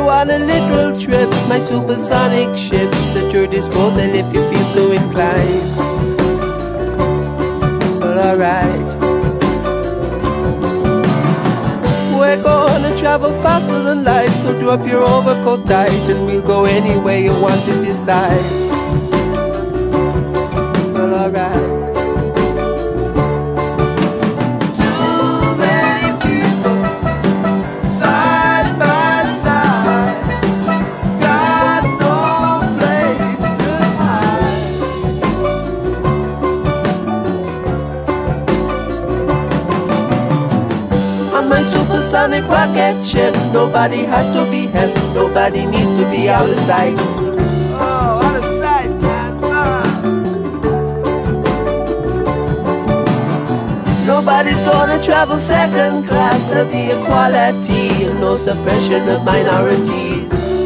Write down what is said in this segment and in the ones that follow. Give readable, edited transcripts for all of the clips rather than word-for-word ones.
on a little trip, my supersonic ship's at your disposal if you feel so inclined. Well, alright. We're gonna travel faster than light, so do up your overcoat tight, and we'll go anywhere you want to decide. Well, alright. Supersonic rocket ship, nobody has to be helped, nobody needs to be out of sight. Oh, out of sight, man. Nobody's gonna travel second class, there'll be equality and no suppression of minorities.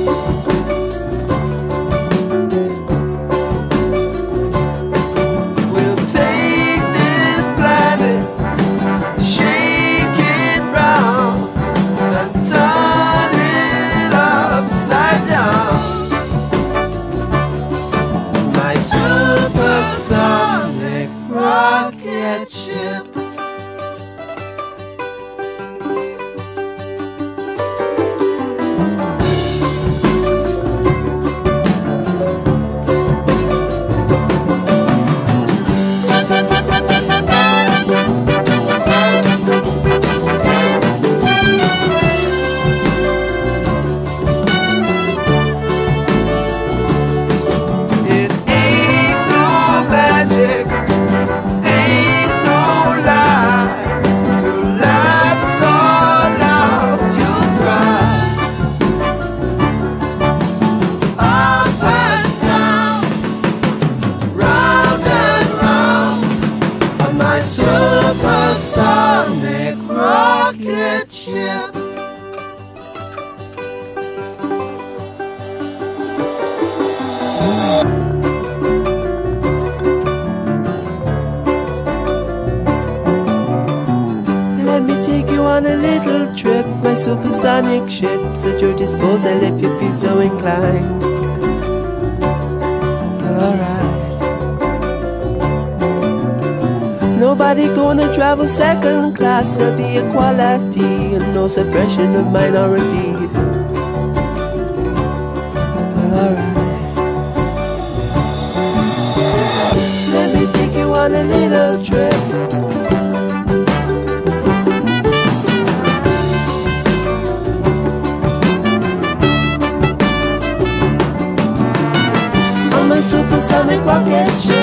We'll take this planet, shake it round, and turn it upside down. My supersonic rocket ship. Supersonic rocket ship. Let me take you on a little trip. My supersonic ship's at your disposal if you feel so inclined. Alright. Nobody gonna travel second class, there'll be equality and no suppression of minorities. Alright. Let me take you on a little trip. On my supersonic rocket ship.